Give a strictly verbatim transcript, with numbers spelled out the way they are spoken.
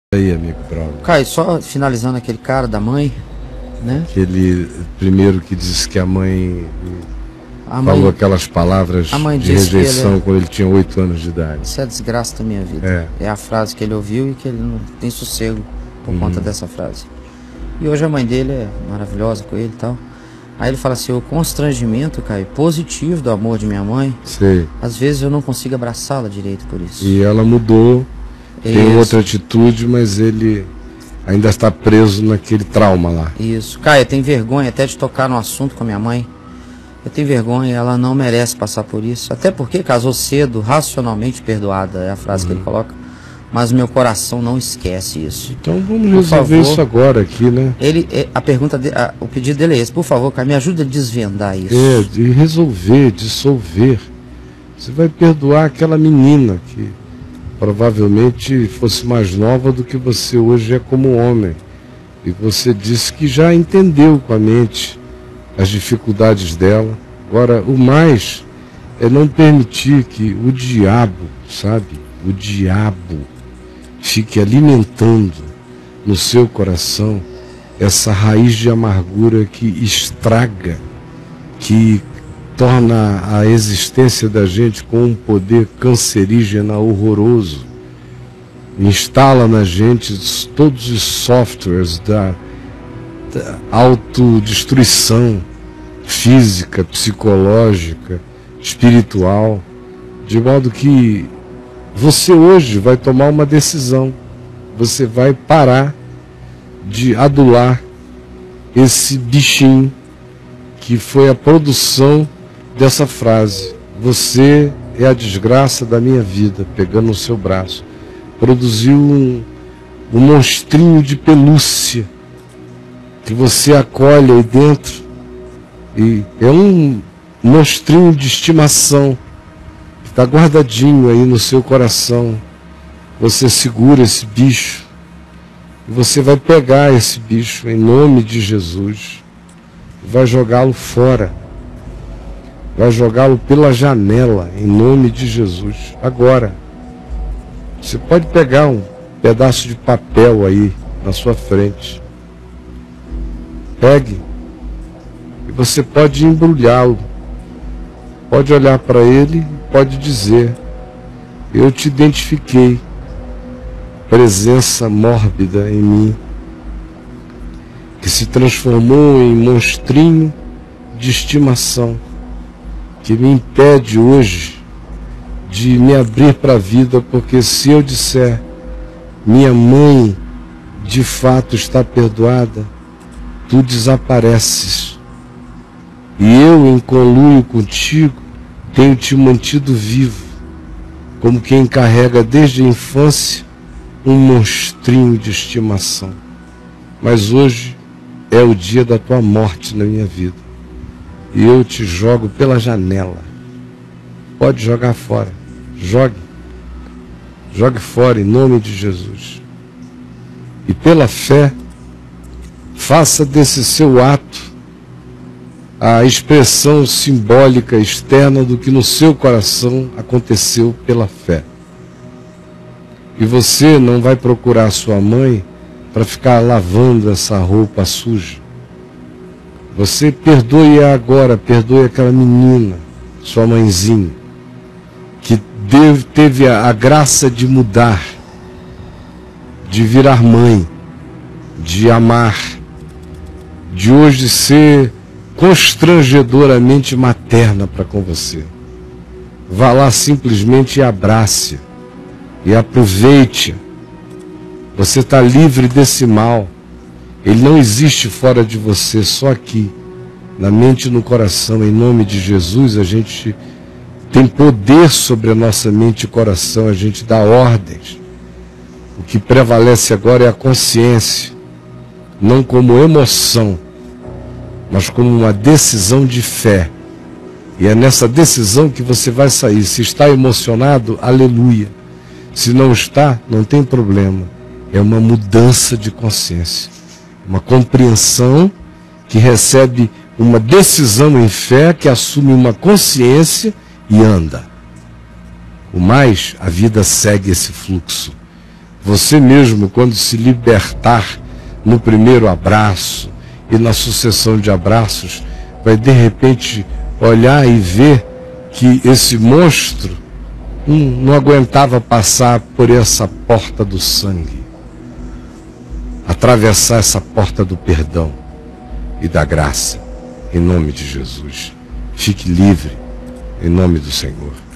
Aí, amigo, bravo. Caio, só finalizando aquele cara da mãe, né? Aquele primeiro que disse que a mãe A falou mãe, aquelas palavras a mãe de disse que rejeição ele é- quando ele tinha oito anos de idade. Isso é a desgraça da minha vida. É. É a frase que ele ouviu e que ele não tem sossego por Uhum. conta dessa frase. E hoje a mãe dele é maravilhosa com ele e tal. Aí ele fala assim, o constrangimento, Caio, positivo do amor de minha mãe, Sei. às vezes eu não consigo abraçá-la direito por isso. E ela mudou, tem Isso. outra atitude, mas ele ainda está preso naquele trauma lá. Isso. Caio, eu tenho vergonha até de tocar no assunto com a minha mãe. Eu tenho vergonha, ela não merece passar por isso. Até porque casou cedo, racionalmente perdoada, é a frase Uhum. que ele coloca. Mas meu coração não esquece isso. Então vamos Por resolver favor. isso agora aqui, né? Ele, é, a pergunta, de, a, o pedido dele é esse. Por favor, Caio, me ajuda a desvendar isso. É, de resolver, dissolver. Você vai perdoar aquela menina que provavelmente fosse mais nova do que você hoje é como homem. E você disse que já entendeu com a mente as dificuldades dela. Agora, o mais é não permitir que o diabo, sabe? O diabo fique alimentando no seu coração essa raiz de amargura que estraga, que torna a existência da gente com um poder cancerígeno horroroso. Instala na gente todos os softwares da, da autodestruição física, psicológica, espiritual, de modo que você hoje vai tomar uma decisão. Você vai parar de adular esse bichinho que foi a produção dessa frase. Você é a desgraça da minha vida, pegando no seu braço. Produziu um, um monstrinho de pelúcia que você acolhe aí dentro. E é um monstrinho de estimação que está guardadinho aí no seu coração. Você segura esse bicho e você vai pegar esse bicho em nome de Jesus e vai jogá-lo fora. Vai jogá-lo pela janela em nome de Jesus. Agora, você pode pegar um pedaço de papel aí na sua frente. Pegue e você pode embrulhá-lo. Pode olhar para ele e pode dizer: eu te identifiquei, presença mórbida em mim, que se transformou em monstrinho de estimação, que me impede hoje de me abrir para a vida, porque se eu disser minha mãe de fato está perdoada, tu desapareces. E eu, em conluio contigo, tenho te mantido vivo, como quem carrega desde a infância um monstrinho de estimação. Mas hoje é o dia da tua morte na minha vida. E eu te jogo pela janela. Pode jogar fora. Jogue. Jogue fora em nome de Jesus. E pela fé, faça desse seu ato a expressão simbólica externa do que no seu coração aconteceu pela fé. E você não vai procurar sua mãe para ficar lavando essa roupa suja. Você perdoe agora, perdoe aquela menina, sua mãezinha, que deve, teve a, a graça de mudar, de virar mãe, de amar, de hoje ser constrangedoramente materna para com você. Vá lá simplesmente e abrace e aproveite. Você está livre desse mal. Ele não existe fora de você, só aqui, na mente e no coração. Em nome de Jesus, a gente tem poder sobre a nossa mente e coração, a gente dá ordens. O que prevalece agora é a consciência, não como emoção, mas como uma decisão de fé. E é nessa decisão que você vai sair. Se está emocionado, aleluia. Se não está, não tem problema. É uma mudança de consciência. Uma compreensão que recebe uma decisão em fé, que assume uma consciência e anda. O mais, a vida segue esse fluxo. Você mesmo, quando se libertar no primeiro abraço e na sucessão de abraços, vai de repente olhar e ver que esse monstro hum, não aguentava passar por essa porta do sangue, atravessar essa porta do perdão e da graça, em nome de Jesus. Fique livre, em nome do Senhor.